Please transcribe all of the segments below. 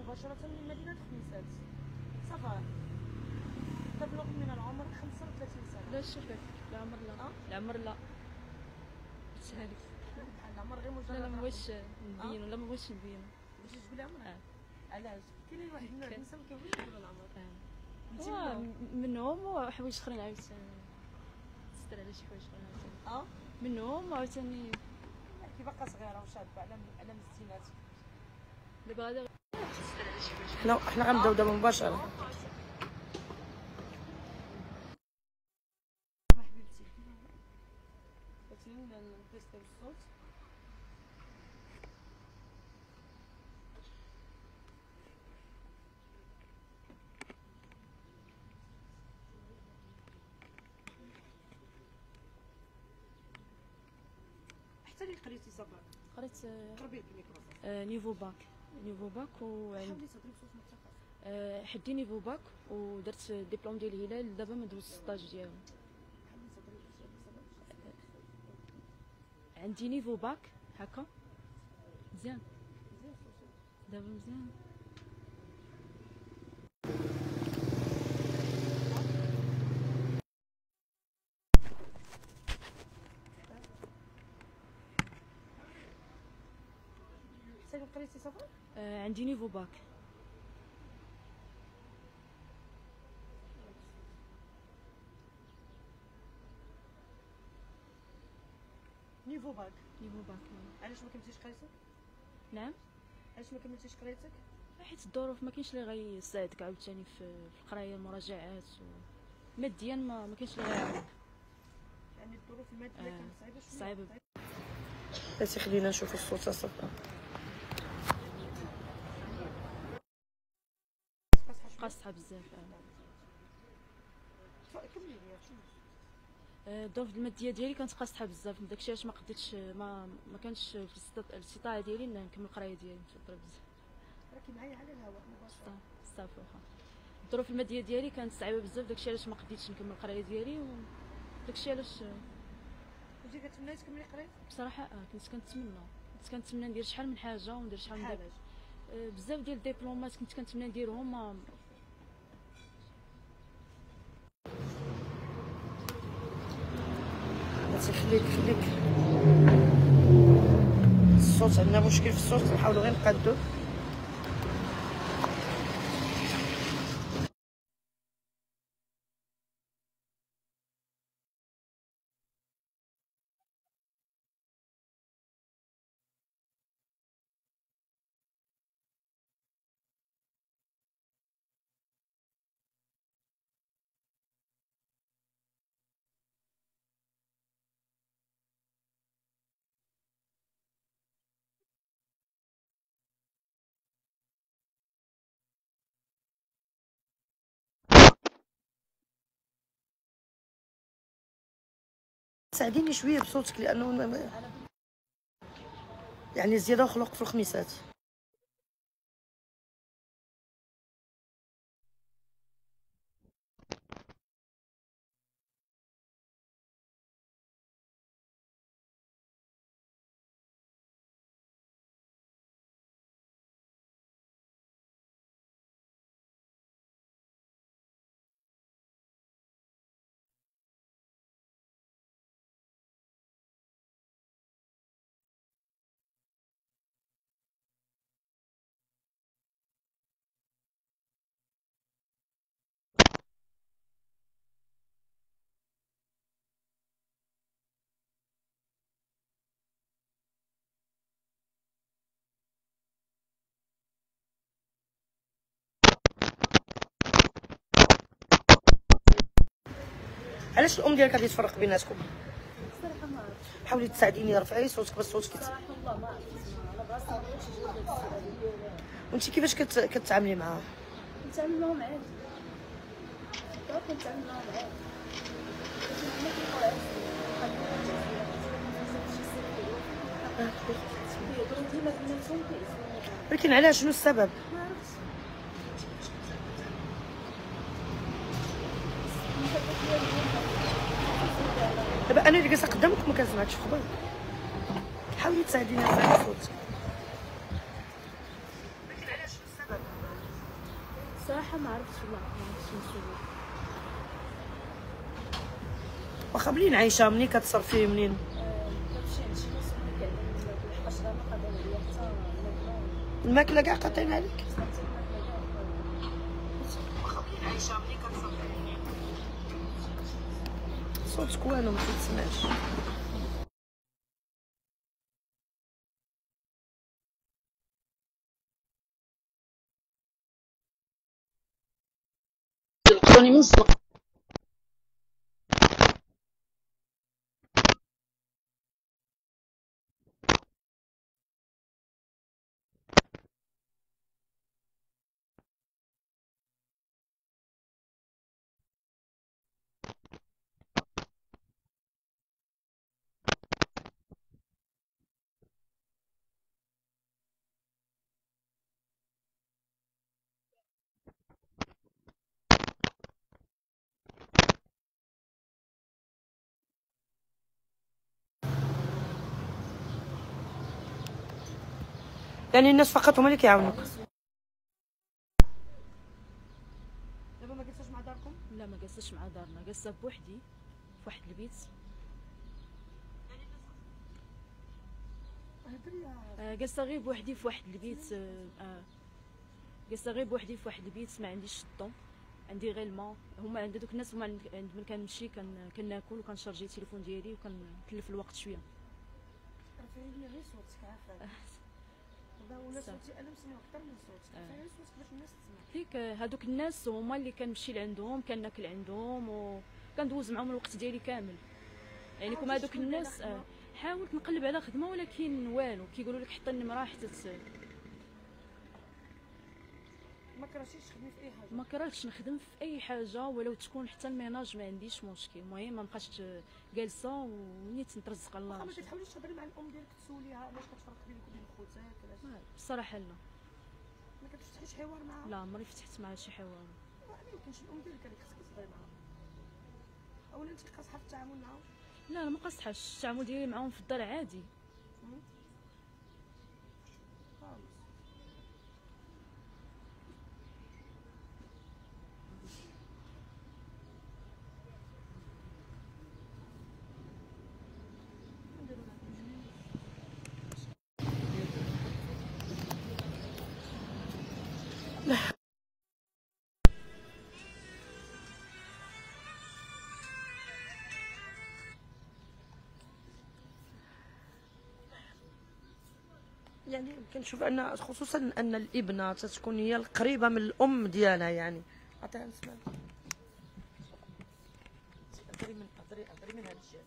مباشرة من مدينة خميسات. صافا تبلغ من العمر 35 سنة. لا شوفي العمر لا. العمر لا تسهلي العمر غير مجرد. لا ما بغيتش نبينو. لا ما بغيتش نبينو. باش تقولي عمرك. علاش؟ كاينين واحد النساء ما كيبغيوش يقولوا العمر. منهم حوايج اخرين عاوتاني تستر على شي حوايج اخرين عاوتاني. منهم عاوتاني كي باقا صغيرة وشابة على مستينات. دابا غادي تستر على شي حوايج. حنا غنبداو دابا مباشرة. حبيبتي بغيتي نتيستيو الصوت. حتى اللي قريتي صافا. قريت قربي الميكروفون. نيفو باك و حاولي تهضري بصوت مرتفع. حدي نيفو باك ودرت ديبلوم ديال الهلال. دابا ما دوزت السطاج ديالو. عندي نيفو باك هكا مزيان. دابا مزيان. حتى قريتي صافا. عندي نيفو باك. نيفو باك. علاش ما كملتيش قرايتك؟ نعم. علاش ما كملتيش قرايتك؟ حيت الظروف ما كاينش اللي غيساعدك عاوتاني في القرايه المراجعات ماديا ما كاينش اللي غيعاونك. يعني الظروف الماديه كانت صعيبه شويه. صعيبه. بس خلينا نشوف الصوت صافا. قاصحه بزاف. كملي لي شنو الظروف الماديه ديالي كانت قاصحه بزاف. داكشي علاش ما قديتش ما كانش في الاستطاعه ديالي نكمل القرايه ديالي. متفضله بزاف. راكي معايا على الهواء مباشره. صافي واخا. الظروف الماديه ديالي كانت صعيبه بزاف. داكشي علاش ما قديتش نكمل القرايه ديالي وداكشي علاش. كنتي كتمناي تكملي قرايتك؟ بصراحه كنت كنتمنى ندير شحال من حاجه وندير شحال من بزاف ديال الدبلومات كنت كنتمنى نديرهم. خليك الصوت عندنا مشكل في الصوت. نحاولوا غير نقادو. ساعديني شويه بصوتك لانه يعني زياده وخلق في الخميسات. علاش الام ديالك غادي تفرق بيناتكم؟ صراحه ما عرفتش. حاولي تساعديني. رفعي صوتك بس صوتك. صراحه والله ما عرفتش. انا براسي ما بغيتش نجاوب هاد السؤال. وانت كيفاش كتعاملي معاها؟ كنتعامل معاهم عادي. كنتعامل معاهم عادي. ما كيبقاو ولكن علاش؟ شنو السبب؟ ما عرفتش. دابا انا اللي جالسه قدامك ما كنسمعكش في خبر. حاولي تساعديني على صوتك. ولكن علاش؟ شنو السبب؟ الصراحه ما عرفتش والله، ما عرفتش نسول. واخا منين عايشه، منين كتصرفي، منين كنمشي عند شي ناس اللي كيعلموا لحقاش غير ما قادر عليا حتى الماكله كاع قاطعين عليك. صوتك والو ما تسمعش. لقوني من الزنقه. يعني الناس فقط هما اللي كيعاونوك. دابا ما جلستش مع داركم؟ لا ما جلستش مع دارنا، جلست بوحدي في واحد البيت. جلست غير بوحدي في واحد البيت. جلست غير بوحدي في واحد البيت، ما عنديش الضو، عندي غير الماء. هما عند دوك الناس، هما عند من كنمشي كناكل وكنشارجي التليفون ديالي وكنتلف الوقت شويه. رفعي لي غير صوتك عافاك. دابا ولا صوتي انا مسموع اكثر من صوتك. رفعي غير صوتك باش الناس تسمع. فيك هادوك الناس هما اللي كنمشي لعندهم، كناكل عندهم وكندوز معاهم الوقت ديالي كامل. يعني كما هادوك الناس حاولت نقلب على خدمه ولكن والو، كيقولوا لك حتى النمره حتى ما كرهتيش تخدمي في اي حاجه؟ ما كرهتش نخدم في اي حاجه ولو تكون حتى الميناج، ما عنديش مشكل. المهم ما نبقاش جالسه ونيت نترزق الله. ما كتحاوليش تهضري مع الام ديالك تسوليها علاش كتفرق بينك وبين خوتك؟ علاش بصراحه لا، ما كتفتحيش حوار معاها؟ لا عمري فتحت معها شي حوار. ما يمكنش الام ديالك اللي خصك تهضري معاها، اولا انت قاصحه في التعامل معاهم؟ لا انا ما قاصحاش، التعامل ديالي معاهم في الدار عادي. يعني كنشوف ان خصوصا ان الابنه تتكون هي القريبه من الام ديالها. يعني عطيها نسمع. هضري من هاد الجهه.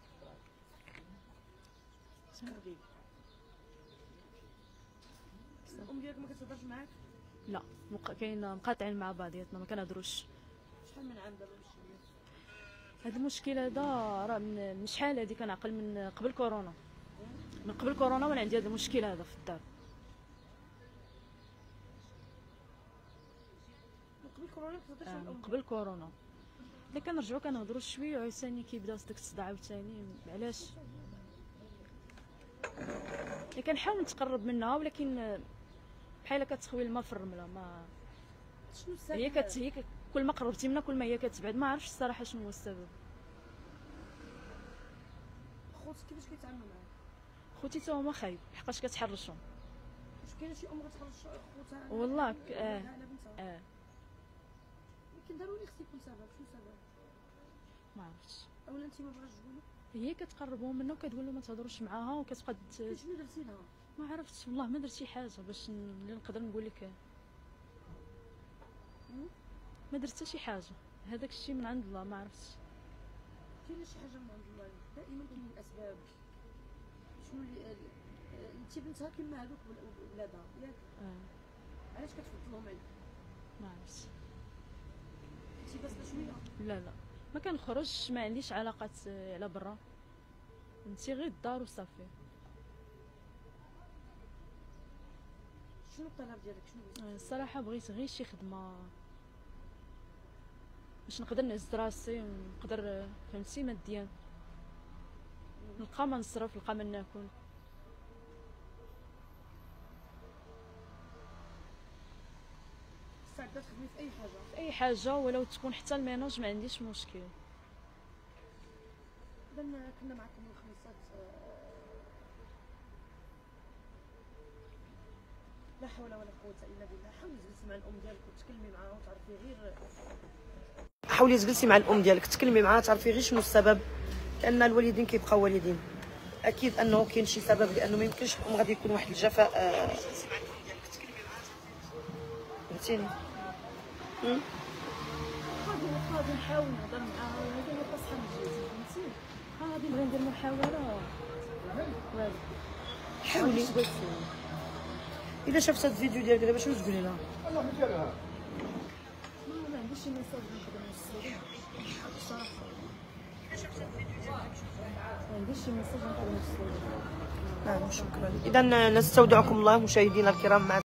قربي. الام ديالك ما كتهضرش معاك؟ لا كاين مقاطعين مع بعضياتنا، ما كنهضروش. شحال من عام دابا هذا المشكل هذا راه من شحال هذه، كنعقل من قبل كورونا. من قبل كورونا وانا عندي هذا المشكل هذا في الدار. من قبل كورونا كتهضرش مع الام؟ من قبل كورونا. ملي كنرجعوا كنهضروا شويه وعاوتاني كيبدا داك الصداع عاوتاني. علاش؟ كنحاول نتقرب منها ولكن بحال كتخوي الماء في الرمله. ما شنو السبب؟ هي كل ما قربتي منها كل ما هي كتبعد. ما عرفتش الصراحه شنو هو السبب. خوتك كيفاش كيتعاملوا معاك؟ خوتي تا هما خايب لحقاش كتحرشهم. واش كاينه شي ام غتحرش خوتها؟ والله على بنتها؟ يمكن ضروري خص يكون سبب. شنو السبب؟ ما عرفتش. اولا انت ما بغاش تقولي؟ هي كتقربهم منها وكتقول لهم ما تهضروش معاها وكتبقى شنو درتي لها؟ ما عرفتش والله، ما درت شي حاجه باش اللي نقدر نقول لك. ما درت حتى شي حاجه، هذاك الشيء من عند الله. ما عرفتش. كاينه شي حاجه من عند الله، دائما كاين الاسباب. شنو اللي انت بنتها كيما هذوك ولادها ياك؟ علاش كتفضلهم عليك؟ ما عرفتش. انت بس شويه؟ لا ما كنخرجش، ما عنديش علاقات على برا، انت غير الدار وصافي. شنو الطلب ديالك؟ شنو الصراحه بغيت غير شي خدمه باش نقدر نعز راسي ونقدر فهمتي ماديا، نلقى ما نصرف، نلقى ما ناكل. صعب كتخدمي في اي حاجه؟ في اي حاجه ولو تكون حتى الميناج ما عنديش مشكل. اذا كنا معكم الخميسات. لا حول ولا قوه الا بالله. حاولي تجلسي مع الام ديالك وتكلمي معاها وتعرفي غير. حاولي تجلسي مع الام ديالك تكلمي معاها تعرفي غير شنو السبب، لان الوالدين كيبقاو والدين. اكيد انه كاين شي سبب، لانه ما يمكنش الام غادي يكون واحد الجفاء. فهمتيني؟ غادي نحاول نهضر معاها وهذه ما تصحى نجي فهمتي. غادي نبغي ندير محاوله. حاولي الا شافت هاد الفيديو ديالك دابا شنو تقولي لها؟ ما عنديش شي ميساج نقدر نوصلو بصراحه. ما عنديش شي ميساج نقدر نوصلو. نعم شكرا. اذا نستودعكم الله مشاهدينا الكرام. مع